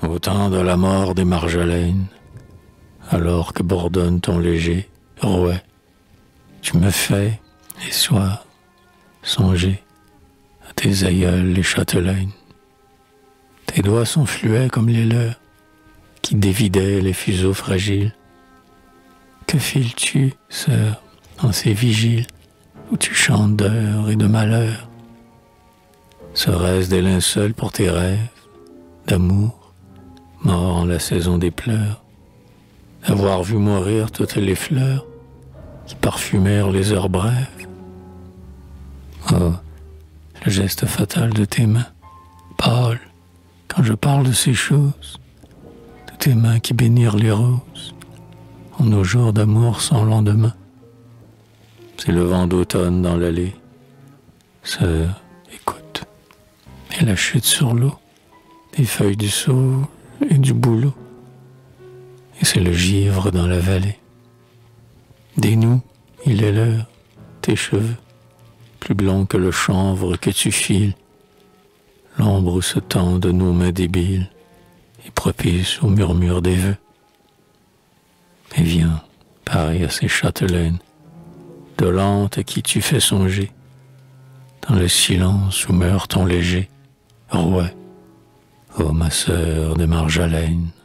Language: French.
au temps de la mort des Marjolaines, alors que bourdonne ton léger rouet, tu me fais, les soirs, songer à tes aïeules les châtelaines. Tes doigts sont fluets comme les leurs, qui dévidaient les fuseaux fragiles. Que files-tu, sœur, en ces vigiles où tu chantes d'heures et de malheur? Serait-ce des linceuls pour tes rêves d'amour, morts en la saison des pleurs, d'avoir vu mourir toutes les fleurs qui parfumèrent les heures brèves? Oh, le geste fatal de tes mains, pâles, quand je parle de ces choses, de tes mains qui bénirent les roses, en nos jours d'amour sans lendemain. C'est le vent d'automne dans l'allée, sœur, écoute, et la chute sur l'eau, des feuilles du saule et du bouleau, et c'est le givre dans la vallée. Dénoue, il est l'heure, tes cheveux, plus blonds que le chanvre que tu files, l'ombre où se tendent nos mains débiles, et propice au murmure des vœux. Et viens, pareil à ces châtelaines, dolentes à qui tu fais songer, dans le silence où meurt ton léger rouet, ô ma sœur des Marjolaines.